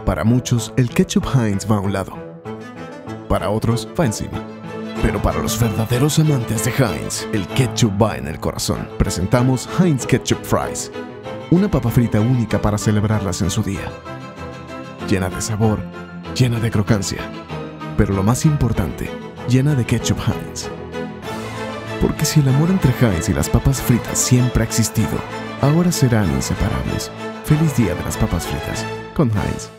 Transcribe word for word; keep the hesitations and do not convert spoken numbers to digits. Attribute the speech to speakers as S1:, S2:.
S1: Para muchos, el ketchup Heinz va a un lado. Para otros, va encima. Pero para los verdaderos amantes de Heinz, el ketchup va en el corazón. Presentamos Heinz Ketchup Fries, una papa frita única para celebrarlas en su día. Llena de sabor, llena de crocancia, pero lo más importante, llena de ketchup Heinz. Porque si el amor entre Heinz y las papas fritas siempre ha existido, ahora serán inseparables. Feliz día de las papas fritas con Heinz.